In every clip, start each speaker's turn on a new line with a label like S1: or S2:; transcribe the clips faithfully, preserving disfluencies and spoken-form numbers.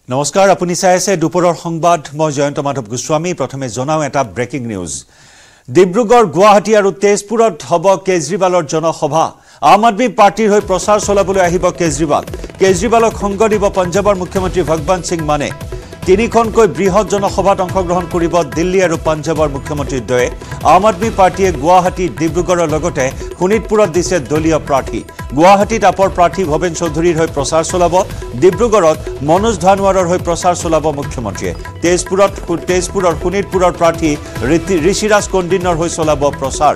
S1: নমস্কাৰ আপুনি চাই আছে দুপৰৰ সংবাদ মই জয়ন্ত মাধৱ গোস্বামী প্ৰথমে জনাও এটা ব্ৰেকিং নিউজ ডিব্ৰুগড় গুৱাহাটী আৰু তেজপুৰত হ'ব কেজৰিৱালৰ জনসভা আম আদমি পাৰ্টিৰ হৈ প্ৰচাৰ চলাবলৈ আহিব কেজৰিৱাল কেজৰিৱালক সংগ দিব পঞ্জাবৰ মুখ্যমন্ত্ৰী ভগৱান সিং মানে তিনিখনকৈ বৃহৎ জনসভাত অংশগ্ৰহণ কৰিব দিল্লী আৰু পঞ্জাবৰ মুখ্যমন্ত্ৰীৰ দয়ে আম আদমি পাৰ্টিয়ে গুৱাহাটী ডিব্ৰুগড়ৰ লগতে শোণিতপুৰত দিছে দলীয় প্ৰাৰ্থী গুৱাহাটীত আপৰ প্ৰাৰ্থী ভৱেন চৌধুৰীৰ হৈ প্ৰচাৰ চলাব ডিব্ৰুগড়ত মনোজ ধানোৱাৰৰ হৈ প্ৰচাৰ চলাব মুখ্যমন্ত্ৰীয়ে তেজপুৰত তেজপুৰৰ শোণিতপুৰৰ প্ৰাৰ্থী ঋষিৰাজ কণ্ডিনৰ হৈ চলাব প্ৰচাৰ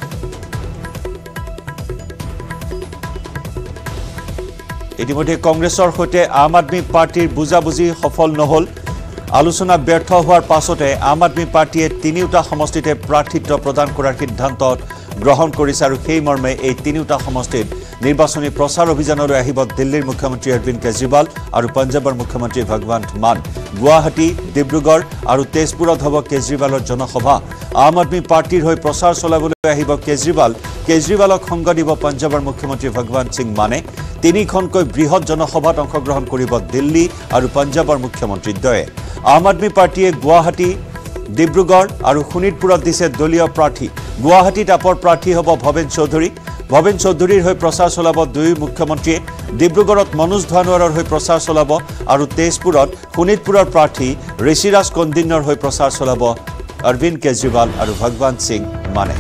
S1: ইতিমধ্যে কংগ্ৰেছৰ সৈতে আম আদমি পাৰ্টিৰ বুজাবুজি সফল নহল আলোচনা ব্যৰ্থ হোৱাৰ পাছতে আম আদমি পাৰ্টিয়ে তিনিটা সমষ্টিতে প্ৰাৰ্থিত্ব প্ৰদান কৰাৰ সিদ্ধান্ত গ্ৰহণ কৰিছে আৰু সেই মৰ্মে এই তিনিটা সমষ্টিত নিৰ্বাচনী প্ৰচাৰ অভিযানলৈ আহিব দিল্লীৰ মুখ্যমন্ত্ৰী অৰবিন্দ কেজৰিৱাল আৰু পঞ্জাবৰ মুখ্যমন্ত্ৰী ভগৱান মান গুৱাহাটী ডিব্ৰুগড় আৰু তেজপুৰত হ'ব কেজৰিৱালৰ জনসভা আম আদমি পাৰ্টিৰ হৈ প্ৰচাৰ চলাবলৈ আহিব কেজৰিৱাল কেজৰিৱালক সংগ দিব পঞ্জাবৰ মুখ্যমন্ত্ৰী ভগৱান সিং মানে তিনিখনকৈ বৃহৎ জনসভাত অংশগ্ৰহণ কৰিব দিল্লী আৰু পঞ্জাবৰ মুখ্যমন্ত্ৰীৰ দয়ে আম আদমি পাৰ্টিয়ে গুৱাহাটী ডিব্ৰুগড় আৰু শোণিতপুৰত দিছে দলীয় প্ৰাৰ্থী গুৱাহাটীত আপৰ প্ৰাৰ্থী হ'ব ভৱেন চৌধুৰী ভৱেন চৌধুৰীৰ হৈ প্ৰচাৰ চলাব দুই মুখ্যমন্ত্ৰীয়ে ডিব্ৰুগড়ত মনোজ ধানোৱাৰৰ হৈ প্ৰচাৰ চলাব আৰু তেজপুৰত শোণিতপুৰৰ প্ৰাৰ্থী ঋষিৰাজ কণ্ডিনৰ হৈ প্ৰচাৰ চলাব অৰবিন্দ কেজৰিৱাল আৰু ভগৱান সিং মানে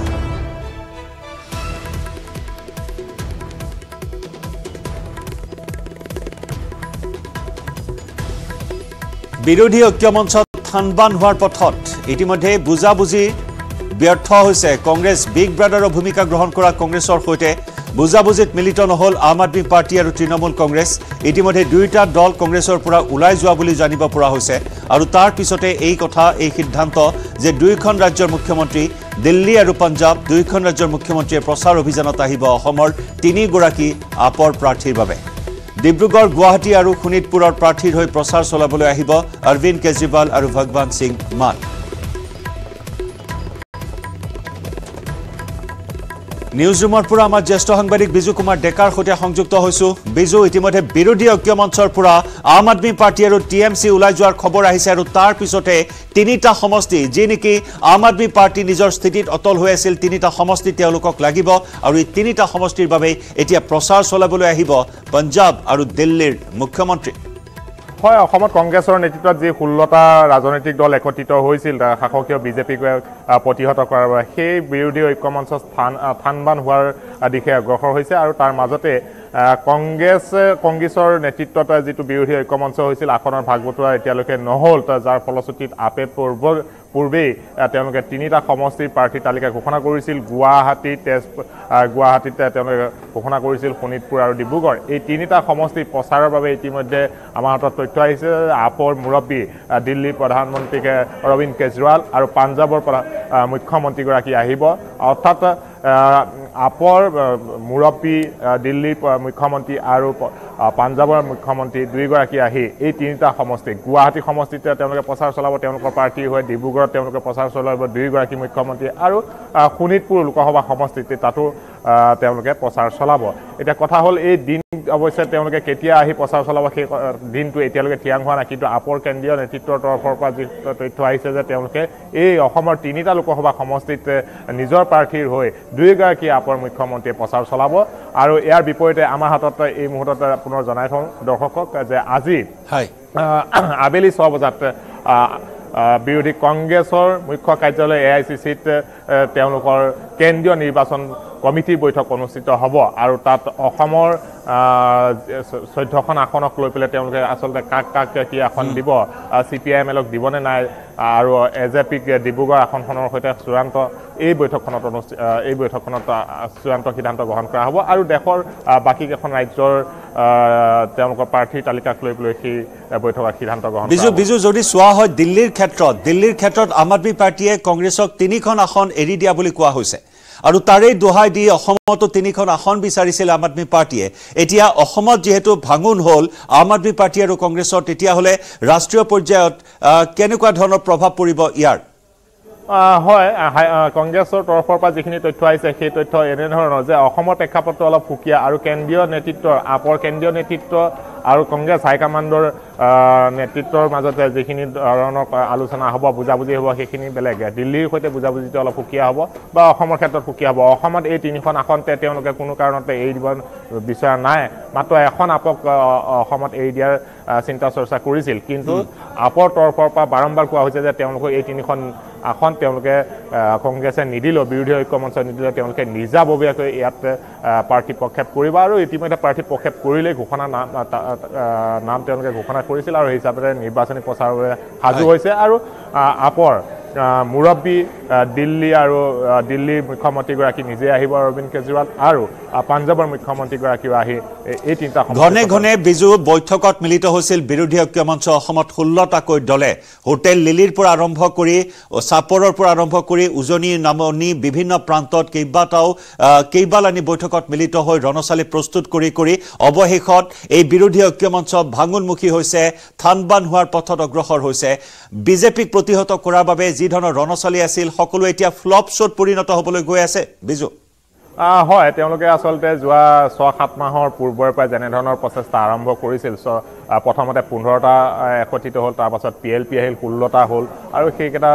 S1: বিৰোধী ঐক্যমঞ্চত থানবান হোৱাৰ পথত ইতিমধ্যে বুজাবুজি ব্যৰ্থ হৈছে কংগ্ৰেছ বিগ ব্ৰাদাৰৰ ভূমিকা গ্ৰহণ কৰা কংগ্ৰেছৰ সৈতে বুজাবুজিত মিলিত নহল আম আদমি পাৰ্টি আৰু তৃণমূল কংগ্ৰেছ ইতিমধ্যে দুইটা দল কংগ্ৰেছৰ পৰা ওলাই যোৱা বুলি জানিব পৰা হৈছে আৰু তাৰ পিছতে এই কথা এই সিদ্ধান্ত যে দুইখন ৰাজ্যৰ মুখ্যমন্ত্ৰী দিল্লী আৰু পঞ্জাব দুইখন ৰাজ্যৰ মুখ্যমন্ত্ৰীয়ে প্ৰচাৰ অভিযানত আহিব অসমৰ তিনিগৰাকী আপৰ প্ৰাৰ্থীৰ বাবে ডিব্ৰুগড় গুৱাহাটী আৰু শোণিতপুৰৰ প্ৰাৰ্থীৰ হৈ প্ৰচাৰ চলাবলৈ আহিব অৰবিন্দ কেজৰিৱাল আৰু ভগৱান সিং মান নিউজ ৰুমৰ পৰা আমাৰ জ্যেষ্ঠ সাংবাদিক বিজু কুমাৰ ডেকাৰ সৈতে সংযুক্ত হৈছো বিজু ইতিমধ্যে বিৰোধী ঐক্যমঞ্চৰ পৰা আম আদমি পাৰ্টি আৰু টি এম চি ওলাই যোৱাৰ খবৰ আহিছে আৰু তাৰ পিছতে তিনিটা সমষ্টি যি নেকি আম আদমি পাৰ্টি নিজৰ স্থিতিত অটল হৈ আছিল তিনিটা সমষ্টি তেওঁলোকক লাগিব আৰু এই তিনিটা সমষ্টিৰ বাবে এতিয়া প্ৰচাৰ চলাবলৈ আহিব পঞ্জাব আৰু দিল্লীৰ মুখ্যমন্ত্ৰী
S2: হয় অসমত কংগ্ৰেছৰ নেতৃত্বত যি ষোল্লটা ৰাজনৈতিক দল একত্ৰিত হৈছিল শাসকীয় বিজেপিক প্ৰতিহত কৰাৰ বাবে সেই বিৰোধী ঐক্যমঞ্চ স্থান থানবান হোৱাৰ দিশে অগ্ৰসৰ হৈছে আৰু তাৰ মাজতে কংগ্ৰেছ কংগ্ৰেছৰ নেতৃত্বত যিটো বিৰোধী ঐক্যমঞ্চ হৈছিল আসনৰ ভাগ বতৰা এতিয়ালৈকে নহল যাৰ ফলশ্ৰুতিত আপে পূৰ্বৰ পূৰ্বেই তেওঁলোকে তিনিটা সমষ্টিৰ প্ৰাৰ্থী তালিকা ঘোষণা কৰিছিল গুৱাহাটী তেজপুৰ গুৱাহাটীত তেওঁলোকে ঘোষণা কৰিছিল শোণিতপুৰ আৰু ডিব্ৰুগড় এই তিনিটা সমষ্টিৰ প্ৰচাৰৰ বাবে ইতিমধ্যে আমাৰ হাতত তথ্য আহিছে আপৰ মুৰব্বী দিল্লীৰ প্ৰধানমন্ত্ৰী অৰবিন্দ কেজৰিৱাল আৰু পঞ্জাবৰ মুখ্যমন্ত্ৰীগৰাকী আহিব অৰ্থাৎ আপৰ মুৰব্বী দিল্লীৰ মুখ্যমন্ত্ৰী আৰু পঞ্জাবৰ মুখ্যমন্ত্ৰী দুইগৰাকী আহি এই তিনিটা সমষ্টি গুৱাহাটী সমষ্টিতে তেওঁলোকে প্ৰচাৰ চলাব তেওঁলোকৰ প্ৰাৰ্থী হৈ ডিব্ৰুগড়ত তেওঁলোকে প্ৰচাৰ চলাব দুইগৰাকী মুখ্যমন্ত্ৰী আৰু শোণিতপুৰ লোকসভা সমষ্টিতে তাতো তেওঁলোকে প্ৰচাৰ চলাব এতিয়া কথা হ'ল এই দিন অৱশ্যে তেওঁলোকে কেতিয়া আহি প্ৰচাৰ চলাব সেই দিনটো এতিয়ালৈকে থিৰাং হোৱা নাই কিন্তু আপৰ কেন্দ্ৰীয় নেতৃত্বৰ তৰফৰ পৰা যি তথ্য আহিছে যে তেওঁলোকে এই অসমৰ তিনিটা লোকসভা সমষ্টিত নিজৰ প্ৰাৰ্থীৰ হৈ দুইগৰাকী আপৰ মুখ্যমন্ত্ৰীয়ে প্ৰচাৰ চলাব আৰু ইয়াৰ বিপৰীতে আমাৰ হাতত এই মুহূৰ্তত পুনৰ জনাই থওঁ দৰ্শকক যে আজি আবেলি ছয় বজাত বিৰোধী কংগ্ৰেছৰ মুখ্য কাৰ্যালয় এ আই চি চিত তেওঁলোকৰ কেন্দ্ৰীয় নিৰ্বাচন কমিটিৰ বৈঠক অনুষ্ঠিত হ'ব আৰু তাত অসমৰ চৈধ্যখন আসনক লৈ পেলাই তেওঁলোকে আচলতে কাক কাক কি আসন দিব চি পি আই এম এলক দিবনে নাই আৰু এ জে পিক ডিব্ৰুগড় আসনখনৰ সৈতে চূড়ান্ত এই বৈঠকখনত অনুষ্ঠিত এই বৈঠকখনত চূড়ান্ত সিদ্ধান্ত গ্ৰহণ কৰা হ'ব আৰু দেশৰ বাকী কেইখন ৰাজ্যৰ তেওঁলোকৰ প্ৰাৰ্থীৰ তালিকাক লৈ পেলাই সেই বৈঠকত সিদ্ধান্ত গ্ৰহণ কৰা হ'ব
S1: বিজু যদি চোৱা হয় দিল্লীৰ ক্ষেত্ৰত দিল্লীৰ ক্ষেত্ৰত আম আদমি পাৰ্টিয়ে কংগ্ৰেছক তিনিখন আসন এৰি দিয়া বুলি কোৱা হৈছে আৰু তাৰে দোহাই দি অসমতো তিনিখন আসন বিচাৰিছিল আম আদমি পাৰ্টিয়ে এতিয়া অসমত যেহেতু ভাঙুন হ'ল আম আদমি পাৰ্টি আৰু কংগ্ৰেছৰ তেতিয়া হলে ৰাষ্ট্ৰীয় পৰ্যায়ত কেনেকুৱা ধৰণৰ প্ৰভাৱ পৰিব ইয়াৰ
S2: হয় কংগ্ৰেছৰ তৰফৰ পৰা যিখিনি তথ্য আহিছে সেই তথ্য এনেধৰণৰ যে অসমৰ প্ৰেক্ষাপটটো অলপ সুকীয়া আৰু কেন্দ্ৰীয় নেতৃত্ব আপৰ কেন্দ্ৰীয় নেতৃত্ব আৰু কংগ্ৰেছ হাইকমাণ্ডৰ নেতৃত্বৰ মাজতে যিখিনি ধৰণৰ আলোচনা হ'ব বুজাবুজি হ'ব সেইখিনি বেলেগ দিল্লীৰ সৈতে বুজাবুজিটো অলপ সুকীয়া হ'ব বা অসমৰ ক্ষেত্ৰত সুকীয়া হ'ব অসমত এই তিনিখন আসনতে তেওঁলোকে কোনো কাৰণতে এৰি দিব বিচৰা নাই মাত্ৰ এখন আপক অসমত এৰি দিয়াৰ চিন্তা চৰ্চা কৰিছিল কিন্তু আপৰ তৰফৰ পৰা বাৰম্বাৰ কোৱা হৈছে যে তেওঁলোকে এই তিনিখন আসন তেওঁলোকে কংগ্ৰেছে নিদিলেও বিৰোধী ঐক্য মঞ্চ নিদিলেও তেওঁলোকে নিজাববীয়াকৈ ইয়াত প্ৰাৰ্থী প্ৰক্ষেপ কৰিব আৰু ইতিমধ্যে প্ৰাৰ্থী প্ৰক্ষেপ কৰিলেই ঘোষণা নাম নাম তেওঁলোকে ঘোষণা কৰিছিল আৰু হিচাপে নিৰ্বাচনী প্ৰচাৰৰ বাবে সাজু হৈছে আৰু আপৰ মুৰব্বী দিল্লী আৰু দিল্লীৰ মুখ্যমন্ত্ৰীগৰাকী নিজে আহিব অৰবিন্দ কেজৰিৱাল আৰু পাঞ্জাৱৰ মুখ্যমন্ত্ৰীগৰাকীও আহি এই তিনিটা
S1: ঘনে ঘনে বিজু বৈঠকত মিলিত হৈছিল বিৰোধী ঐক্য মঞ্চ অসমত ষোল্লটাকৈ দলে হোটেল লিলিৰ পৰা আৰম্ভ কৰি চাপৰৰ পৰা আৰম্ভ কৰি উজনি নামনি বিভিন্ন প্ৰান্তত কেইবাটাও কেইবালানি বৈঠকত মিলিত হৈ ৰণচালি প্ৰস্তুত কৰি কৰি অৱশেষত এই বিৰোধী ঐক্য মঞ্চ ভাঙোনমুখী হৈছে থানবান হোৱাৰ পথত অগ্ৰসৰ হৈছে বিজেপিক প্ৰতিহত কৰাৰ বাবে যি ধৰণৰ ৰণচালি আছিল সকলো এতিয়া ফ্লপ শ্বট পৰিণত হ'বলৈ গৈ আছে বিজু
S2: হয় তেওঁলোকে আসলতে যোৱা ছয় সাত মাহৰ পূৰ্বৰ পৰা যেনে ধৰণৰ প্ৰচেষ্টা আৰম্ভ কৰিছিল প্ৰথমতে পোন্ধৰটা একত্ৰিত হ'ল তাৰ পাছত পি এল পি আহিল ষোল্লটা হ'ল আৰু সেইকেইটা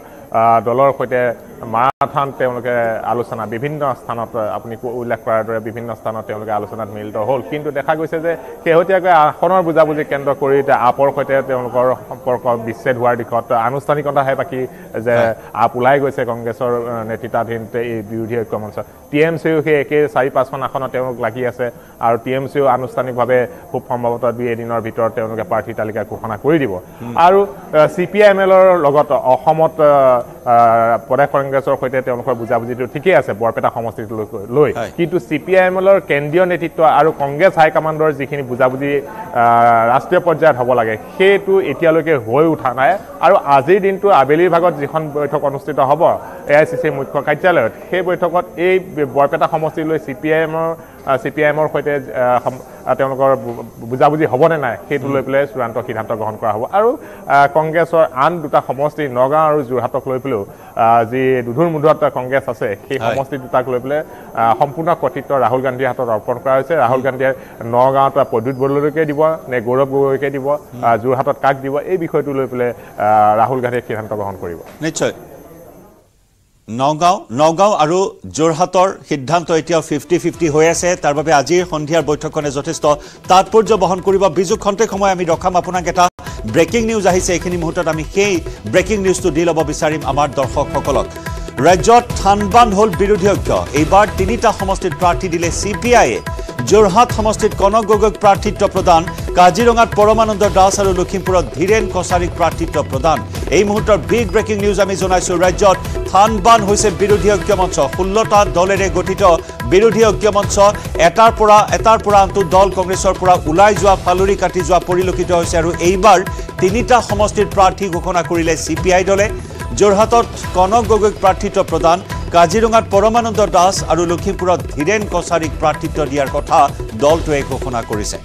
S2: দলৰ সৈতে মাৰাথান তেওঁলোকে আলোচনা বিভিন্ন স্থানত আপুনি উল্লেখ কৰাৰ দৰে বিভিন্ন স্থানত তেওঁলোকে আলোচনাত মিলিত হ'ল কিন্তু দেখা গৈছে যে শেহতীয়াকৈ আসনৰ বুজাবুজি কেন্দ্ৰ কৰি এতিয়া আপৰ সৈতে তেওঁলোকৰ সম্পৰ্ক বিচ্ছেদ হোৱাৰ দিশত আনুষ্ঠানিকতাহে বাকী যে আপ ওলাই গৈছে কংগ্ৰেছৰ নেতৃত্বাধীন এই বিৰোধী ঐক্য মঞ্চ টি এম চিও সেই একে চাৰি পাঁচখন আসনত তেওঁলোক লাগি আছে আৰু টি এম চিও আনুষ্ঠানিকভাৱে খুব সম্ভৱতঃ দুই এদিনৰ ভিতৰত তেওঁলোকে প্ৰাৰ্থী তালিকা ঘোষণা কৰি দিব আৰু চি পি আই এম এলৰ লগত অসমত প্ৰদেশ কংগ্ৰেছৰ সৈতে তেওঁলোকৰ বুজাবুজিটো ঠিকেই আছে বৰপেটা সমষ্টিটোলৈ লৈ কিন্তু চি পি আই এম এলৰ কেন্দ্ৰীয় নেতৃত্ব আৰু কংগ্ৰেছ হাইকমাণ্ডৰ যিখিনি বুজাবুজি ৰাষ্ট্ৰীয় পৰ্যায়ত হ'ব লাগে সেইটো এতিয়ালৈকে হৈ উঠা নাই আৰু আজিৰ দিনটো আবেলিৰ ভাগত যিখন বৈঠক অনুষ্ঠিত হ'ব এ আই চি চিৰ মুখ্য কাৰ্যালয়ত সেই বৈঠকত এই বৰপেটা সমষ্টিলৈ চি পি আই এমৰ চি পি আই এমৰ সৈতে তেওঁলোকৰ বুজাবুজি হ'বনে নাই সেইটো লৈ পেলাই চূড়ান্ত সিদ্ধান্ত গ্ৰহণ কৰা হ'ব আৰু কংগ্ৰেছৰ আন দুটা সমষ্টি নগাঁও আৰু যোৰহাটক লৈ পেলাইও যি দুধুৰ মুধুৰত কংগ্ৰেছ আছে সেই সমষ্টি দুটাক লৈ পেলাই সম্পূৰ্ণ কৰ্তৃত্ব ৰাহুল গান্ধীৰ হাতত অৰ্পণ কৰা হৈছে ৰাহুল গান্ধীয়ে নগাঁৱত প্ৰদ্যুৎ বৰদলৈকে দিব নে গৌৰৱ গগৈকে দিব যোৰহাটত কাক দিব এই বিষয়টো লৈ পেলাই ৰাহুল গান্ধীয়ে সিদ্ধান্ত গ্ৰহণ কৰিব
S1: নিশ্চয় নগাঁও নগাঁও আৰু যোৰহাটৰ সিদ্ধান্ত এতিয়াও ফিফটি ফিফটি হৈ আছে তাৰ বাবে আজিৰ সন্ধিয়াৰ বৈঠকখনে যথেষ্ট তাৎপৰ্য বহন কৰিব বিজু খন্তেক সময় আমি ৰখাম আপোনাক এটা ব্ৰেকিং নিউজ আহিছে এইখিনি মুহূৰ্তত আমি সেই ব্ৰেকিং নিউজটো দি ল'ব বিচাৰিম আমাৰ দৰ্শকসকলক ৰাজ্যত থানবান হ'ল বিৰোধী ঐক্য এইবাৰ তিনিটা সমষ্টিত প্ৰাৰ্থী দিলে চি পি আইয়ে যোৰহাট সমষ্টিত কনক গগৈক প্ৰাৰ্থিত্ব প্ৰদান কাজিৰঙাত পৰমানন্দ দাস আৰু লখিমপুৰত ধীৰেন কছাৰীক প্ৰাৰ্থিত্ব প্ৰদান এই মুহূৰ্তৰ বিগ ব্ৰেকিং নিউজ আমি জনাইছোঁ ৰাজ্যত থানবান হৈছে বিৰোধী ঐক্য মঞ্চ ষোল্লটা দলেৰে গঠিত বিৰোধী ঐক্য মঞ্চ এটাৰ পৰা এটাৰ পৰা আনটো দল কংগ্ৰেছৰ পৰা ওলাই যোৱা ফালৰি কাটি যোৱা পৰিলক্ষিত হৈছে আৰু এইবাৰ তিনিটা সমষ্টিৰ প্ৰাৰ্থী ঘোষণা কৰিলে চি পি আই দলে যোৰহাটত কনক গগৈক প্ৰাৰ্থিত্ব প্ৰদান কাজিৰঙাত পৰমানন্দ দাস আৰু লখিমপুৰত ধীৰেন কছাৰীক প্ৰাৰ্থিত্ব দিয়াৰ কথা দলটোৱে ঘোষণা কৰিছে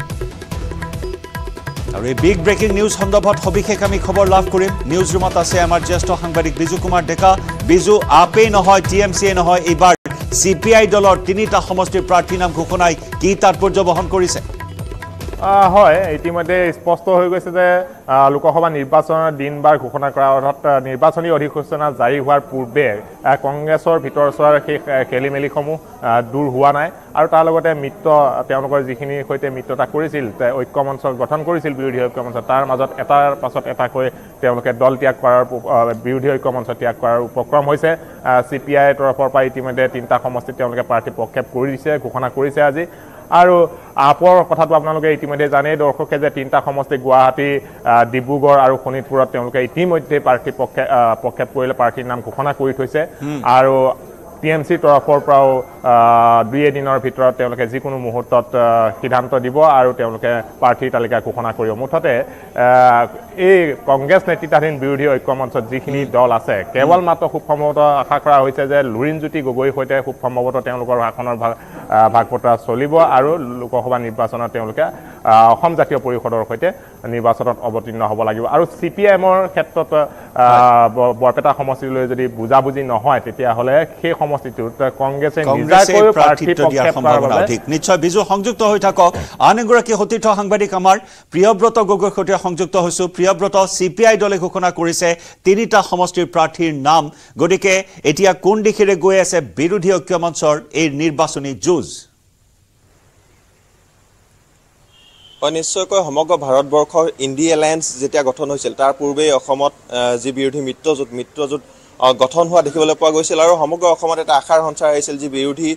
S1: আৰু এই বিগ ব্ৰেকিং নিউজ সন্দৰ্ভত সবিশেষ আমি খবৰ লাভ কৰিম নিউজ ৰুমত আছে আমাৰ জ্যেষ্ঠ সাংবাদিক বিজু কুমাৰ ডেকা বিজু আপেই নহয় টি এম চিয়ে নহয় এইবাৰ চি পি আই দলৰ তিনিটা সমষ্টিৰ প্ৰাৰ্থী নাম ঘোষণাই কি তাৎপৰ্য বহন কৰিছে
S2: হয় ইতিমধ্যে স্পষ্ট হৈ গৈছে যে লোকসভা নিৰ্বাচনৰ দিন বাৰ ঘোষণা কৰা অৰ্থাৎ নিৰ্বাচনী অধিসূচনা জাৰি হোৱাৰ পূৰ্বে কংগ্ৰেছৰ ভিতৰচোৱাৰ সেই খেলি মেলিসমূহ দূৰ হোৱা নাই আৰু তাৰ লগতে মিত্ৰ তেওঁলোকৰ যিখিনি সৈতে মিত্ৰতা কৰিছিল ঐক্য মঞ্চ গঠন কৰিছিল বিৰোধী ঐক্য মঞ্চ তাৰ মাজত এটাৰ পাছত এটাকৈ তেওঁলোকে দল ত্যাগ কৰাৰ বিৰোধী ঐক্য মঞ্চ ত্যাগ কৰাৰ উপক্ৰম হৈছে চি পি আইৰ তৰফৰ পৰা ইতিমধ্যে তিনিটা সমষ্টিত তেওঁলোকে প্ৰাৰ্থী প্ৰক্ষেপ কৰি দিছে ঘোষণা কৰিছে আজি আৰু আপৰ কথাটো আপোনালোকে ইতিমধ্যে জানেই দৰ্শকে যে তিনিটা সমষ্টি গুৱাহাটী ডিব্ৰুগড় আৰু শোণিতপুৰত তেওঁলোকে ইতিমধ্যে প্ৰাৰ্থী প্ৰক্ষেপ কৰিলে প্ৰাৰ্থীৰ নাম ঘোষণা কৰি থৈছে আৰু টি এম চিৰ তৰফৰ পৰাও দুই এদিনৰ ভিতৰত তেওঁলোকে যিকোনো মুহূৰ্তত সিদ্ধান্ত দিব আৰু তেওঁলোকে প্ৰাৰ্থীৰ তালিকা ঘোষণা কৰিব মুঠতে এই কংগ্ৰেছ নেতৃত্বাধীন বিৰোধী ঐক্য মঞ্চত যিখিনি দল আছে কেৱল মাত্ৰ খুব সম্ভৱতঃ আশা কৰা হৈছে যে লুৰিণজ্যোতি গগৈৰ সৈতে খুব সম্ভৱতঃ তেওঁলোকৰ আসনৰ ভাগ ভাগ বতৰা চলিব আৰু লোকসভা নিৰ্বাচনত তেওঁলোকে অসম জাতীয় পৰিষদৰ সৈতে নিৰ্বাচনত অৱতীৰ্ণ হ'ব লাগিব আৰু চি পি এমৰ ক্ষেত্ৰত বৰপেটা সমষ্টিলৈ যদি বুজাবুজি নহয় তেতিয়াহ'লে সেই সমষ্টিটোত কংগ্ৰেছে নিজাকৈ প্ৰাৰ্থিত্ব দিয়াৰ সম্ভাৱনা
S1: অধিক নিশ্চয় বিজু সংযুক্ত হৈ থাকক আন এগৰাকী সতীৰ্থ সাংবাদিক আমাৰ প্ৰিয়ব্ৰত গগৈৰ সৈতে সংযুক্ত হৈছো প্ৰিয়ব্ৰত চি পি আই দলে ঘোষণা কৰিছে তিনিটা সমষ্টিৰ প্ৰাৰ্থীৰ নাম গতিকে এতিয়া কোন দিশেৰে গৈ আছে বিৰোধী ঐক্য মঞ্চৰ এই নিৰ্বাচনী যুঁজ
S3: নিশ্চয়কৈ সমগ্ৰ ভাৰতবৰ্ষৰ ইণ্ডি এলায়েন্স যেতিয়া গঠন হৈছিল তাৰ পূৰ্বেই অসমত যি বিৰোধী মিত্ৰজোঁট মিত্ৰজোঁট গঠন হোৱা দেখিবলৈ পোৱা গৈছিল আৰু সমগ্ৰ অসমত এটা আশাৰ সঞ্চাৰ আহিছিল যি বিৰোধী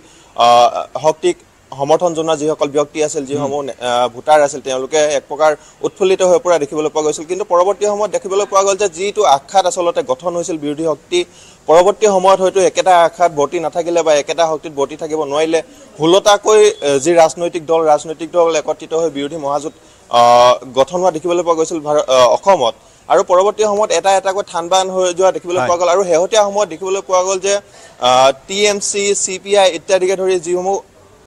S3: শক্তিক সমৰ্থন জনোৱা যিসকল ব্যক্তি আছিল যিসমূহ ভোটাৰ আছিল তেওঁলোকে এক প্ৰকাৰ উৎফুল্লিত হৈ পৰা দেখিবলৈ পোৱা গৈছিল কিন্তু পৰৱৰ্তী সময়ত দেখিবলৈ পোৱা গ'ল যে যিটো আশাত আচলতে গঠন হৈছিল বিৰোধী শক্তি পৰৱৰ্তী সময়ত হয়তো একেটা আশাত ভৰ্তি নাথাকিলে বা একেটা শক্তিত ভৰ্তি থাকিব নোৱাৰিলে হুলতাকৈ যি ৰাজনৈতিক দল ৰাজনৈতিক দল একত্ৰিত হৈ বিৰোধী মহাজোঁট গঠন হোৱা দেখিবলৈ পোৱা গৈছিল অসমত আৰু পৰৱৰ্তী সময়ত এটা এটাকৈ থানবান হৈ যোৱা দেখিবলৈ পোৱা গ'ল আৰু শেহতীয়া সময়ত দেখিবলৈ পোৱা গ'ল যে T M C C P I ইত্যাদিকে ধৰি যিসমূহ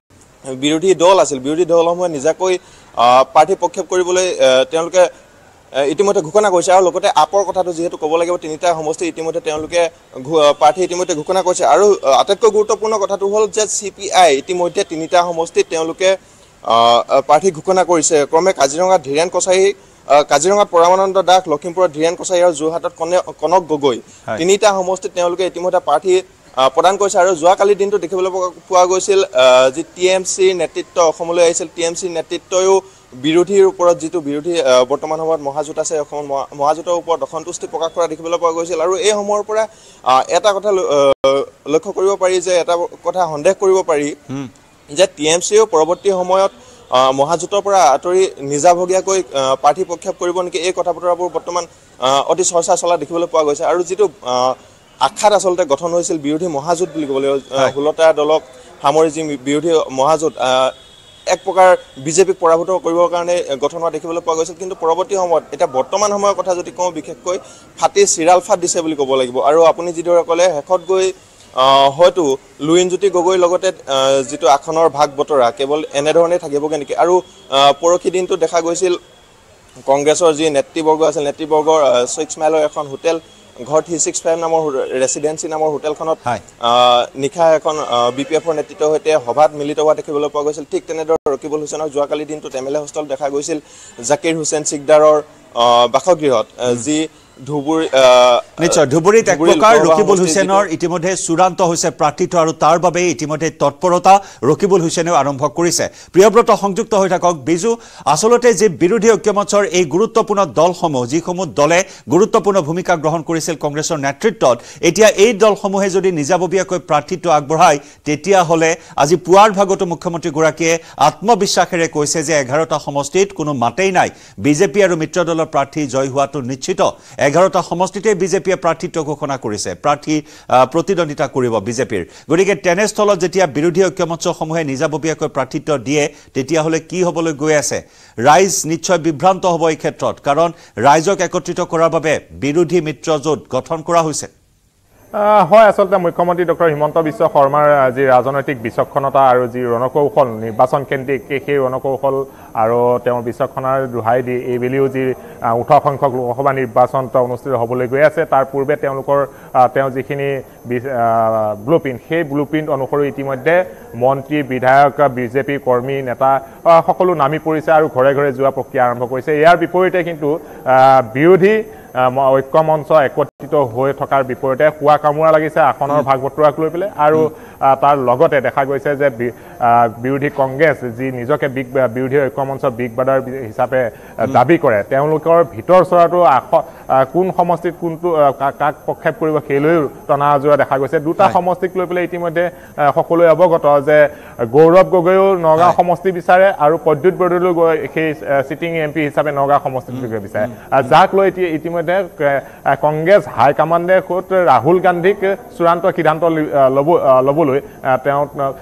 S3: বিৰোধী দল আছিল বিৰোধী দলসমূহে নিজাকৈ প্ৰাৰ্থী প্ৰক্ষেপ কৰিবলৈ তেওঁলোকে ইতিমধ্যে ঘোষণা কৰিছে আৰু লগতে আপৰ কথাটো যিহেতু ক'ব লাগিব তিনিটা সমষ্টি ইতিমধ্যে তেওঁলোকে প্ৰাৰ্থী ইতিমধ্যে ঘোষণা কৰিছে আৰু আটাইতকৈ গুৰুত্বপূৰ্ণ কথাটো হ'ল যে চি পি আই ইতিমধ্যে তিনিটা সমষ্টিত তেওঁলোকে প্ৰাৰ্থী ঘোষণা কৰিছে ক্ৰমে কাজিৰঙাত ধীৰেন কছাৰী কাজিৰঙাত পৰমানন্দ দাস লখিমপুৰত ধীৰেন কছাৰী আৰু যোৰহাটত কনক গগৈ তিনিটা সমষ্টিত তেওঁলোকে ইতিমধ্যে প্ৰাৰ্থী প্ৰদান কৰিছে আৰু যোৱাকালিৰ দিনটো দেখিবলৈ পোৱা গৈছিল যি টি এম চিৰ নেতৃত্ব অসমলৈ আহিছিল টি এম চিৰ নেতৃত্বয়ো বিৰোধীৰ ওপৰত যিটো বিৰোধী বৰ্তমান সময়ত মহাজোঁট আছে অসমৰ মহাজোঁটৰ ওপৰত অসন্তুষ্টি প্ৰকাশ কৰা দেখিবলৈ পোৱা গৈছিল আৰু এই সময়ৰ পৰা এটা কথা লক্ষ্য কৰিব পাৰি যে এটা কথা সন্দেহ কৰিব পাৰি যে টি এম চিও পৰৱৰ্তী সময়ত মহাজোঁটৰ পৰা আঁতৰি নিজাভগীয়াকৈ প্ৰাৰ্থী প্ৰক্ষেপ কৰিব নেকি এই কথা বতৰাবোৰ বৰ্তমান অতি চৰ্চা চলা দেখিবলৈ পোৱা গৈছে আৰু যিটো আশাত আচলতে গঠন হৈছিল বিৰোধী মহাজোঁট বুলি ক'ব লাগিব ষোল্লটা দলক সামৰি যি বিৰোধী মহাজোঁট এক প্ৰকাৰ বিজেপিক পৰাভূত কৰিবৰ কাৰণে গঠন হোৱা দেখিবলৈ পোৱা গৈছিল কিন্তু পৰৱৰ্তী সময়ত এতিয়া বৰ্তমান সময়ৰ কথা যদি কওঁ বিশেষকৈ ফাটি চিৰাল ফাট দিছে বুলি ক'ব লাগিব আৰু আপুনি যিদৰে ক'লে শেষত গৈ হয়তো লুইনজ্যোতি গগৈৰ লগতে যিটো আসনৰ ভাগ বতৰা কেৱল এনেধৰণে থাকিবগৈ নেকি আৰু পৰহি দিনটো দেখা গৈছিল কংগ্ৰেছৰ যি নেতৃবৰ্গ আছিল নেতৃবৰ্গৰ ছিক্স মাইলৰ এখন হোটেল ঘৰ থ্ৰী ছিক্স ফাইভ নামৰ ৰেচিডেঞ্চি নামৰ হোটেলখনত নিশা এখন বি পি এফৰ নেতৃত্বৰ সৈতে সভাত মিলিত হোৱা দেখিবলৈ পোৱা গৈছিল ঠিক তেনেদৰে ৰকিবুল হুছেইনক যোৱাকালি দিনটোত এম এল এ হোষ্টেলত দেখা গৈছিল জাকিৰ হুছেইন চিকদাৰৰ বাসগৃহত যি ধুবুৰী
S1: নিশ্চয় ধুবুৰীত এক প্ৰকাৰ ৰকিবুল হুছেইনৰ ইতিমধ্যে চূড়ান্ত হৈছে প্ৰাৰ্থিত্ব আৰু তাৰ বাবে ইতিমধ্যে তৎপৰতা ৰকিবুল হুছেইনেও আৰম্ভ কৰিছে প্ৰিয়ব্ৰত সংযুক্ত হৈ থাকক বিজু আচলতে যে বিৰোধী ঐক্যমঞ্চৰ এই গুৰুত্বপূৰ্ণ দলসমূহ যিসমূহ দলে গুৰুত্বপূৰ্ণ ভূমিকা গ্ৰহণ কৰিছিল কংগ্ৰেছৰ নেতৃত্বত এতিয়া এই দলসমূহে যদি নিজাববীয়াকৈ প্ৰাৰ্থিত্ব আগবঢ়ায় তেতিয়াহ'লে আজি পুৱাৰ ভাগতো মুখ্যমন্ত্ৰীগৰাকীয়ে আত্মবিশ্বাসেৰে কৈছে যে এঘাৰটা সমষ্টিত কোনো মাতেই নাই বিজেপি আৰু মিত্ৰ দলৰ প্ৰাৰ্থী জয় হোৱাটো নিশ্চিত এঘাৰটা সমষ্টিতে বিজেপিয়ে প্ৰাৰ্থিত্ব ঘোষণা কৰিছে প্ৰাৰ্থী প্ৰতিদ্বন্দ্বিতা কৰিব বিজেপিৰ গতিকে তেনেস্থলত যেতিয়া বিৰোধী ঐক্যমঞ্চসমূহে নিজাববীয়াকৈ প্ৰাৰ্থিত্ব দিয়ে তেতিয়াহ'লে কি হ'বলৈ গৈ আছে ৰাইজ নিশ্চয় বিভ্ৰান্ত হ'ব এই ক্ষেত্ৰত কাৰণ ৰাইজক একত্ৰিত কৰাৰ বাবে বিৰোধী মিত্ৰজোঁট গঠন কৰা হৈছে
S2: হয় আচলতে মুখ্যমন্ত্ৰী ডক্টৰ হিমন্ত বিশ্ব শৰ্মাৰ যি ৰাজনৈতিক বিচক্ষণতা আৰু যি ৰণকৌশল নিৰ্বাচন কেন্দ্ৰিক সেই ৰণকৌশল আৰু তেওঁৰ বিচক্ষণাৰ দোহাই দি এইবেলিও যি ওঠৰ সংখ্যক লোকসভা নিৰ্বাচন অনুষ্ঠিত হ'বলৈ গৈ আছে তাৰ পূৰ্বে তেওঁলোকৰ তেওঁ যিখিনি ব্লু প্ৰিণ্ট সেই ব্লু প্ৰিণ্ট অনুসৰি ইতিমধ্যে মন্ত্ৰী বিধায়ক বিজেপি কৰ্মী নেতা সকলো নামি পৰিছে আৰু ঘৰে ঘৰে যোৱা প্ৰক্ৰিয়া আৰম্ভ কৰিছে ইয়াৰ বিপৰীতে কিন্তু বিৰোধী ঐক্যমঞ্চ একত্ৰিত হৈ থকাৰ বিপৰীতে খোৱা কামোৰা লাগিছে আসনৰ ভাগ বতৰাক লৈ পেলাই আৰু তাৰ লগতে দেখা গৈছে যে বিৰোধী কংগ্ৰেছ যি নিজকে বিগ বিৰোধী ঐক্যমঞ্চৰ বিগ ব্ৰাদাৰ হিচাপে দাবী কৰে তেওঁলোকৰ ভিতৰ চৰাটো কোন সমষ্টিত কোনটো কাক প্ৰক্ষেপ কৰিব সেইলৈও টনা আজোৰা দেখা গৈছে দুটা সমষ্টিক লৈ পেলাই ইতিমধ্যে সকলোৱে অৱগত যে গৌৰৱ গগৈও নগাঁও সমষ্টি বিচাৰে আৰু প্ৰদ্যুৎ বৰদলৈও সেই চিটিং এম পি হিচাপে নগাঁও সমষ্টিত বিচাৰে যাক লৈ ইতিমধ্যে কংগ্ৰেছ হাইকমাণ্ডে খুদ ৰাহুল গান্ধীক চূড়ান্ত সিদ্ধান্ত ল'ব ল'বলৈ তেওঁ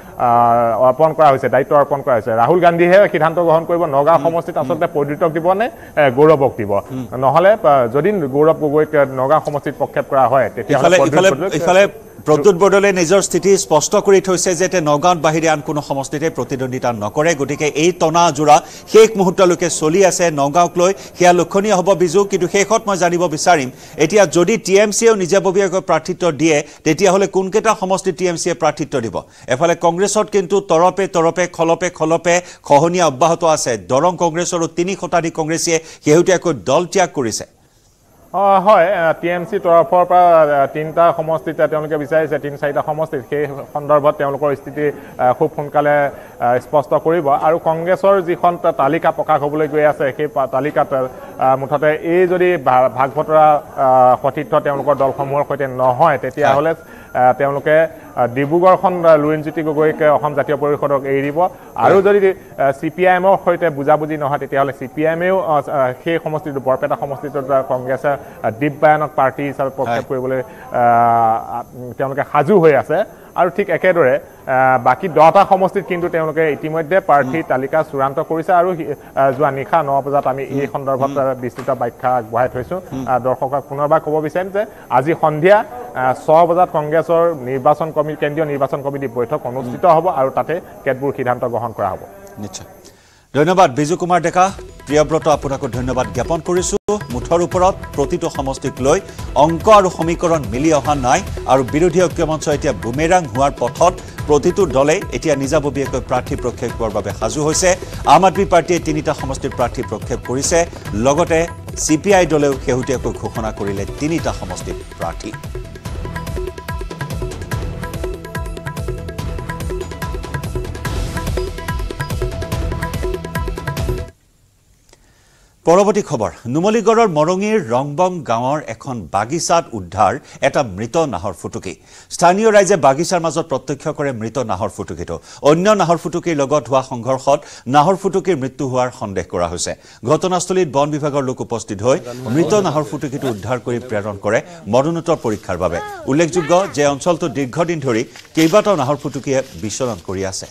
S2: অৰ্পণ কৰা হৈছে দায়িত্ব অৰ্পণ কৰা হৈছে ৰাহুল গান্ধীহে সিদ্ধান্ত গ্ৰহণ কৰিব নগাঁও সমষ্টিত আচলতে প্ৰদ্যুৎক দিব নে গৌৰৱক দিব নহ'লে যদি গৌৰৱ গগৈক নগাঁও সমষ্টিত প্ৰক্ষেপ কৰা হয়
S1: তেতিয়াহ'লে প্ৰদ্যুৎ বৰদলৈ নিজৰ স্থিতি স্পষ্ট কৰি থৈছে যে নগাঁৱত বাহিৰে আন কোনো সমষ্টিতে প্ৰতিদ্বন্দ্বিতা নকৰে গতিকে এই টনা জোৰা শেষ মুহূৰ্তলৈকে চলি আছে নগাঁওক লৈ সেয়া লক্ষণীয় হ'ব বিজু কিন্তু শেষত মই জানিব বিচাৰিম এতিয়া যদি টি এম চিয়েও নিজাববীয়াকৈ প্ৰাৰ্থিত্ব দিয়ে তেতিয়াহ'লে কোনকেইটা সমষ্টি টি এম চিয়ে প্ৰাৰ্থিত্ব দিব এফালে কংগ্ৰেছত কিন্তু তৰপে তৰপে খলপে খলপে খহনীয়া অব্যাহত আছে দৰং কংগ্ৰেছৰো তিনি শতাধিক কংগ্ৰেছীয়ে শেহতীয়াকৈ দল ত্যাগ কৰিছে
S2: হয় টি এম চি তৰফৰ পৰা তিনিটা সমষ্টিত তেওঁলোকে বিচাৰিছে তিনি চাৰিটা সমষ্টিত সেই সন্দৰ্ভত তেওঁলোকৰ স্থিতি খুব সোনকালে স্পষ্ট কৰিব আৰু কংগ্ৰেছৰ যিখন তালিকা প্ৰকাশ হ'বলৈ গৈ আছে সেই তালিকাত মুঠতে এই যদি ভাগ বতৰা সতীৰ্থ তেওঁলোকৰ দলসমূহৰ সৈতে নহয় তেতিয়াহ'লে তেওঁলোকে ডিব্ৰুগড়খন লুৰিণজ্যোতি গগৈক অসম জাতীয় পৰিষদক এৰি দিব আৰু যদি চি পি আই এমৰ সৈতে বুজাবুজি নহয় তেতিয়াহ'লে চি পি আই এমেও সেই সমষ্টিটো বৰপেটা সমষ্টিটোত কংগ্ৰেছে দিব্যায়নক পাৰ্টি হিচাপে প্ৰক্ষেপ কৰিবলৈ তেওঁলোকে সাজু হৈ আছে আৰু ঠিক একেদৰে বাকী দহটা সমষ্টিত কিন্তু তেওঁলোকে ইতিমধ্যে প্ৰাৰ্থী তালিকা চূড়ান্ত কৰিছে আৰু যোৱা নিশা ন বজাত আমি এই সন্দৰ্ভত বিস্তৃত ব্যাখ্যা আগবঢ়াই থৈছোঁ দৰ্শকক পুনৰবাৰ ক'ব বিচাৰিম যে আজি সন্ধিয়া ছয় বজাত কংগ্ৰেছৰ নিৰ্বাচন কমিটি কেন্দ্ৰীয় নিৰ্বাচন কমিটি বৈঠক অনুষ্ঠিত হ'ব আৰু তাতে কেতবোৰ সিদ্ধান্ত গ্ৰহণ কৰা হ'ব
S1: নিশ্চয় ধন্যবাদ বিজু কুমাৰ ডেকা প্ৰিয়ব্ৰত আপোনাকো ধন্যবাদ জ্ঞাপন কৰিছোঁ মুঠৰ ওপৰত প্ৰতিটো সমষ্টিক লৈ অংক আৰু সমীকৰণ মিলি অহা নাই আৰু বিৰোধী ঐক্যমঞ্চ এতিয়া বুমেৰাং হোৱাৰ পথত প্ৰতিটো দলে এতিয়া নিজাববীয়াকৈ প্ৰাৰ্থী প্ৰক্ষেপ কৰাৰ বাবে সাজু হৈছে আম আদমি পাৰ্টিয়ে তিনিটা সমষ্টিৰ প্ৰাৰ্থী প্ৰক্ষেপ কৰিছে লগতে চি পি আই দলেও শেহতীয়াকৈ ঘোষণা কৰিলে তিনিটা সমষ্টিৰ প্ৰাৰ্থী পৰৱৰ্তী খবৰ নুমলীগড়ৰ মৰঙীৰ ৰংবং গাঁৱৰ এখন বাগিচাত উদ্ধাৰ এটা মৃত নাহৰ ফুটুকি স্থানীয় ৰাইজে বাগিচাৰ মাজত প্ৰত্যক্ষ কৰে মৃত নাহৰ ফুটুকিটো অন্য নাহৰ ফুটুকিৰ লগত হোৱা সংঘৰ্ষত নাহৰ ফুটুকিৰ মৃত্যু হোৱাৰ সন্দেহ কৰা হৈছে ঘটনাস্থলীত বন বিভাগৰ লোক উপস্থিত হৈ মৃত নাহৰ ফুটুকিটো উদ্ধাৰ কৰি প্ৰেৰণ কৰে মৰণোত্তৰ পৰীক্ষাৰ বাবে উল্লেখযোগ্য যে অঞ্চলটো দীৰ্ঘদিন ধৰি কেইবাটাও নাহৰ ফুটুকিয়ে বিচৰণ কৰি আছে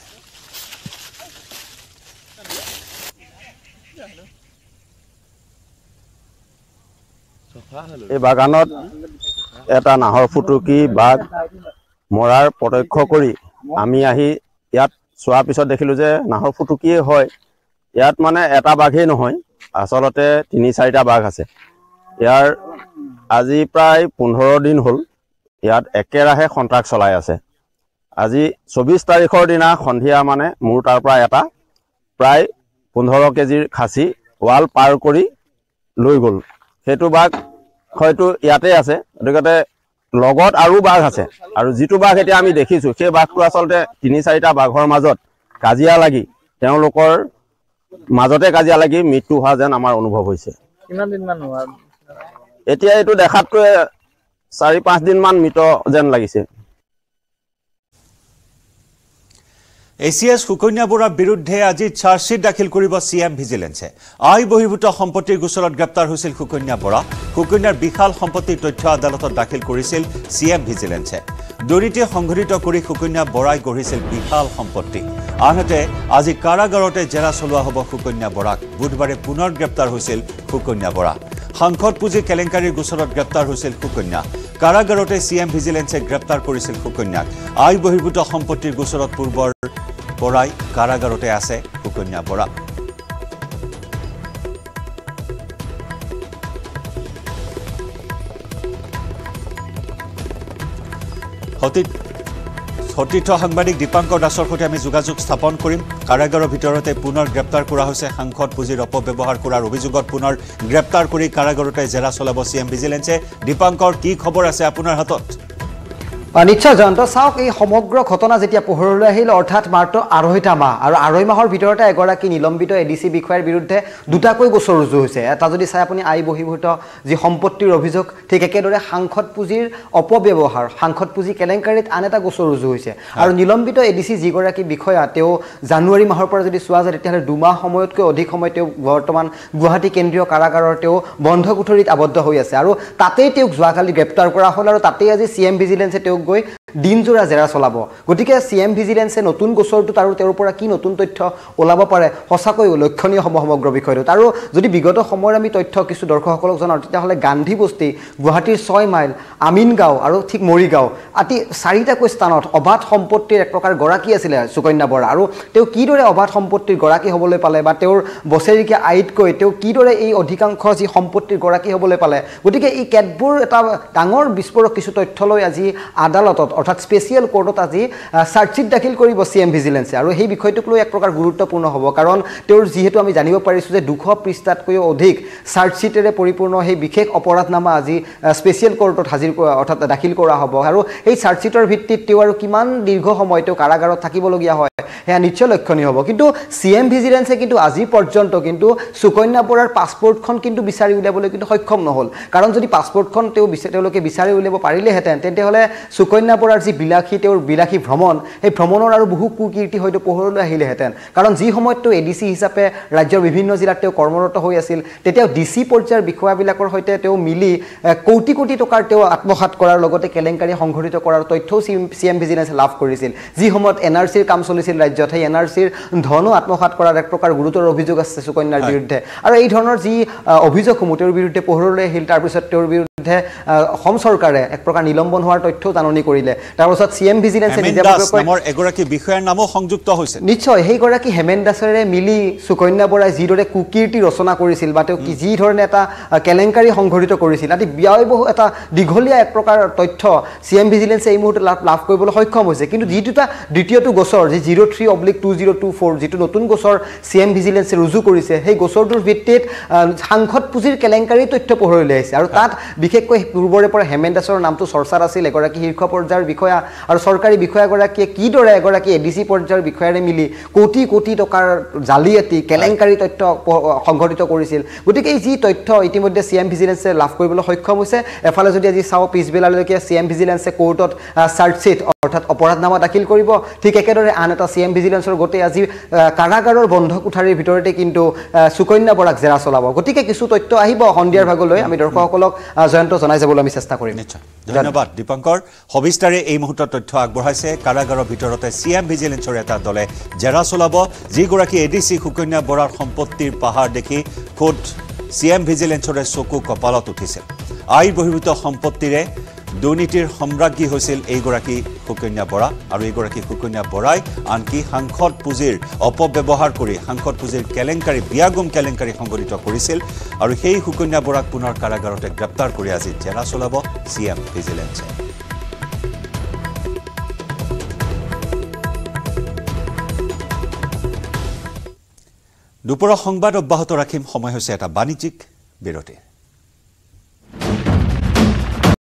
S4: এই বাগানত এটা নাহৰ ফুটুকি বাঘ মৰাৰ প্ৰত্যক্ষ কৰি আমি আহি ইয়াত চোৱাৰ পিছত দেখিলোঁ যে নাহৰ ফুটুকিয়ে হয় ইয়াত মানে এটা বাঘেই নহয় আচলতে তিনি চাৰিটা বাঘ আছে ইয়াৰ আজি প্ৰায় পোন্ধৰ দিন হ'ল ইয়াত একেৰাহে সন্ত্ৰাস চলাই আছে আজি চৌবিছ তাৰিখৰ দিনা সন্ধিয়া মানে মোৰ তাৰ পৰা এটা প্ৰায় পোন্ধৰ কেজিৰ খাচী ৱাল পাৰ কৰি লৈ গ'ল সেইটো বাঘ হয়তো ইয়াতে আছে গতিকে লগত আৰু বাঘ আছে আৰু যিটো বাঘ এতিয়া আমি দেখিছোঁ সেই বাঘটো আচলতে তিনি চাৰিটা বাঘৰ মাজত কাজিয়া লাগি তেওঁলোকৰ মাজতে কাজিয়া লাগি মৃত্যু হোৱা যেন আমাৰ অনুভৱ হৈছে
S5: কিমান দিনমান হোৱা
S4: এতিয়া এইটো দেখাতকৈ চাৰি পাঁচ দিনমান মৃত যেন লাগিছে
S1: এছিএছ সুকন্যা বৰাৰ বিৰুদ্ধে আজি চাৰ্জশ্বিট দাখিল কৰিব চি এম ভিজিলেন্সে আয় বহিৰ্ভূত সম্পত্তিৰ গোচৰত গ্ৰেপ্তাৰ হৈছিল সুকন্যা বৰা সুকন্যাৰ বিশাল সম্পত্তিৰ তথ্য আদালতত দাখিল কৰিছিল চি এম ভিজিলেন্সে দুৰ্নীতি সংঘটিত কৰি সুকন্যা বৰাই গঢ়িছিল বিশাল সম্পত্তি আনহাতে আজি কাৰাগাৰতে জেৰা চলোৱা হ'ব সুকন্যা বৰাক বুধবাৰে পুনৰ গ্ৰেপ্তাৰ হৈছিল সুকন্যা বৰা সাংসদ পুঁজি কেলেংকাৰীৰ গোচৰত গ্ৰেপ্তাৰ হৈছিল সুকন্যা কাৰাগাৰতে চি এম ভিজিলেন্সে গ্ৰেপ্তাৰ কৰিছিল সুকন্যাক আয় বহিৰ্ভূত সম্পত্তিৰ গোচৰত পূৰ্বৰ পৰাই কাৰাগাৰতে আছে সুকন্যা বৰা সতীৰ্থ সাংবাদিক দীপাংকৰ দাসৰ সৈতে আমি যোগাযোগ স্থাপন কৰিম কাৰাগাৰৰ ভিতৰতে পুনৰ গ্ৰেপ্তাৰ কৰা হৈছে সাংসদ পুঁজিৰ অপব্যৱহাৰ কৰাৰ অভিযোগত পুনৰ গ্ৰেপ্তাৰ কৰি কাৰাগাৰতে জেৰা চলাব চি এম ভিজিলেন্সে দীপাংকৰ কি খবৰ আছে আপোনাৰ হাতত
S6: নিশ্চয় জয়ন্ত চাওক এই সমগ্ৰ ঘটনা যেতিয়া পোহৰলৈ আহিল অৰ্থাৎ মাত্ৰ আঢ়ৈটা মাহ আৰু আঢ়ৈ মাহৰ ভিতৰতে এগৰাকী নিলম্বিত এডিসি বিষয়াৰ বিৰুদ্ধে দুটাকৈ গোচৰ ৰুজু হৈছে এটা যদি চাই আপুনি আই বহিৰ্ভূত যি সম্পত্তিৰ অভিযোগ ঠিক একেদৰে সাংসদ পুঁজিৰ অপব্যৱহাৰ সাংসদ পুঁজি কেলেংকাৰীত আন এটা গোচৰ ৰুজু হৈছে আৰু নিলম্বিত এডিসি যিগৰাকী বিষয়া তেওঁ জানুৱাৰী মাহৰ পৰা যদি চোৱা যায় তেতিয়াহ'লে দুমাহ সময়তকৈ অধিক সময় তেওঁ বৰ্তমান গুৱাহাটী কেন্দ্ৰীয় কাৰাগাৰৰ তেওঁ বন্ধ কোঠৰীত আবদ্ধ হৈ আছে আৰু তাতেই তেওঁক যোৱাকালি গ্ৰেপ্তাৰ কৰা হ'ল আৰু তাতেই আজি চি এম ভিজিলেন্সে তেওঁক গৈ দিনজোৰা জেৰা চলাব গতিকে সি এম ভিজিলেন্সে নতুন গোচৰটোত আৰু তেওঁৰ পৰা কি নতুন তথ্য ওলাব পাৰে সঁচাকৈ লক্ষণীয় সমগ্ৰ বিষয়টোত আৰু যদি বিগত সময়ৰ আমি তথ্য কিছু দৰ্শকসকলক জনাওঁ তেতিয়াহ'লে গান্ধী বস্তি গুৱাহাটীৰ ছয় মাইল আমিনগাঁও আৰু ঠিক মৰিগাঁও আদি চাৰিটাকৈ স্থানত অবাধ সম্পত্তিৰ এক প্ৰকাৰ গৰাকী আছিলে সুকন্যা বৰা আৰু তেওঁ কিদৰে অবাধ সম্পত্তিৰ গৰাকী হ'বলৈ পালে বা তেওঁৰ বছেৰিকীয়া আইতকৈ তেওঁ কিদৰে এই অধিকাংশ যি সম্পত্তিৰ গৰাকী হ'বলৈ পালে গতিকে এই কেতবোৰ এটা ডাঙৰ বিস্ফোৰক কিছু তথ্য লৈ আজি আদালতত অৰ্থাৎ স্পেচিয়েল কোৰ্টত আজি চাৰ্জশ্বিট দাখিল কৰিব সি এম ভিজিলেন্সে আৰু সেই বিষয়টোক লৈ এক প্ৰকাৰ গুৰুত্বপূৰ্ণ হ'ব কাৰণ তেওঁৰ যিহেতু আমি জানিব পাৰিছোঁ যে দুশ পৃষ্ঠাতকৈও অধিক চাৰ্জশ্বিটেৰে পৰিপূৰ্ণ সেই বিশেষ অপৰাধনামা আজি স্পেচিয়েল কোৰ্টত হাজিৰ অৰ্থাৎ দাখিল কৰা হ'ব আৰু এই চাৰ্জশ্বিটৰ ভিত্তিত তেওঁ আৰু কিমান দীৰ্ঘ সময় তেওঁ কাৰাগাৰত থাকিবলগীয়া হয় সেয়া নিশ্চয় লক্ষণীয় হ'ব কিন্তু সি এম ভিজিলেন্সে কিন্তু আজি পৰ্যন্ত কিন্তু সুকন্যা বৰাৰ পাছপৰ্টখন কিন্তু বিচাৰি উলিয়াবলৈ কিন্তু সক্ষম নহ'ল কাৰণ যদি পাছপৰ্টখন তেওঁ তেওঁলোকে বিচাৰি উলিয়াব পাৰিলেহেঁতেন তেতিয়াহ'লে সুকন্যা বৰাৰ যি বিলাসী তেওঁৰ বিলাসী ভ্ৰমণ সেই ভ্ৰমণৰ আৰু বহু কুকীৰ্তি হয়তো পোহৰলৈ আহিলেহেঁতেন কাৰণ যি সময়ত তেওঁ এ ডি চি হিচাপে ৰাজ্যৰ বিভিন্ন জিলাত তেওঁ কৰ্মৰত হৈ আছিল তেতিয়া ডি চি পৰ্যায়ৰ বিষয়াবিলাকৰ সৈতে তেওঁ মিলি কোটি কোটি টকাৰ তেওঁ আত্মসাত কৰাৰ লগতে কেলেংকাৰী সংঘটিত কৰাৰ তথ্যও চি এম ভিজিলেন্সে লাভ কৰিছিল যি সময়ত এন আৰ চিৰ কাম চলিছিল ৰাজ্যত সেই এন আৰ চিৰ ধনো আত্মসাত কৰাৰ এক প্ৰকাৰ গুৰুতৰ অভিযোগ আছে সুকন্যাৰ বিৰুদ্ধে আৰু এই ধৰণৰ যি অভিযোগসমূহ তেওঁৰ বিৰুদ্ধে পোহৰলৈ আহিল তাৰপিছত তেওঁৰ বিৰুদ্ধে অসম চৰকাৰে এক প্ৰকাৰ নিলম্বন হোৱাৰ তথ্যও জাননী কৰিলে তাৰপিছত চি এম ভিজিলেন্সে
S1: নামৰ এগৰাকী বিষয়াৰ নামো সংযুক্ত হৈছে
S6: নিশ্চয় সেইগৰাকী হেমেন দাসেৰে মিলি সুকন্যা বৰাই যিদৰে কুকীৰ্তি ৰচনা কৰিছিল বা তেওঁ যি ধৰণে এটা কেলেংকাৰী সংঘটিত কৰিছিল আদি ব্যয়বহু এটা দীঘলীয়া এক প্ৰকাৰ তথ্য চি এম ভিজিলেন্সে এই মুহূৰ্তত লাভ লাভ কৰিবলৈ সক্ষম হৈছে কিন্তু যি দুটা দ্বিতীয়টো গোচৰ যি zero' three oblique two zero' two four যিটো নতুন গোচৰ চি এম ভিজিলেন্সে ৰুজু কৰিছে সেই গোচৰটোৰ ভিত্তিত সাংসদ পুঁজিৰ কেলেংকাৰী তথ্য পোহৰলৈ আহিছে আৰু তাত বিশেষকৈ পূৰ্বৰে পৰা হেমেন দাসৰ নামটো চৰ্চাত আছিল এগৰাকী শীৰ্ষ পৰ্যায়ৰ বিষয়া আৰু চৰকাৰী বিষয়াগৰাকীয়ে কিদৰে এগৰাকী এ ডি চি পৰ্যায়ৰ বিষয়াৰে মিলি কোটি কোটি টকাৰ জালিয়াতি কেলেংকাৰী তথ্য সংঘটিত কৰিছিল গতিকে এই যি তথ্য ইতিমধ্যে চি এম ভিজিলেন্সে লাভ কৰিবলৈ সক্ষম হৈছে এফালে যদি আজি চাওঁ পিছবেলালৈকে চি এম ভিজিলেন্সে কোৰ্টত চাৰ্জশ্বিট অৰ্থাৎ অপৰাধনামা দাখিল কৰিব ঠিক একেদৰে আন এটা চি এম ভিজিলেন্সৰ গোটেই আজি কাৰাগাৰৰ বন্ধ কোঠাৰীৰ ভিতৰতে কিন্তু সুকন্যা বৰাক জেৰা চলাব গতিকে কিছু তথ্য আহিব সন্ধিয়াৰ ভাগলৈ আমি দৰ্শকসকলক জয়ন্ত জনাই যাবলৈ আমি চেষ্টা কৰিম
S1: নিশ্চয় ধন্যবাদ দীপঙ্কৰ সবিস্তাৰে এই মুহূৰ্তত তথ্য আগবঢ়াইছে কাৰাগাৰৰ ভিতৰতে চি এম ভিজিলেন্সৰ এটা দলে জেৰা চলাব যিগৰাকী এ ডি চি সুকন্যা বৰাৰ সম্পত্তিৰ পাহাৰ দেখি খোদ চি এম ভিজিলেন্সৰে চকু কপালত উঠিছে আইন বহিৰ্ভূত সম্পত্তিৰে দুৰ্নীতিৰ সম্ৰাজ্ঞী হৈছিল এইগৰাকী সুকন্যা বৰা আৰু এইগৰাকী সুকন্যা বৰাই আনকি সাংসদ পুঁজিৰ অপব্যৱহাৰ কৰি সাংসদ পুঁজিৰ কেলেংকাৰী বিয়াগুম কেলেংকাৰী সংঘটিত কৰিছিল আৰু সেই সুকন্যা বৰাক পুনৰ কাৰাগাৰতে গ্ৰেপ্তাৰ কৰি আজি জেৰা চলাব চি এম ভিজিলেন্সে দুপৰৰ সংবাদ অব্যাহত ৰাখিম সময় হৈছে এটা বাণিজ্যিক বিৰতি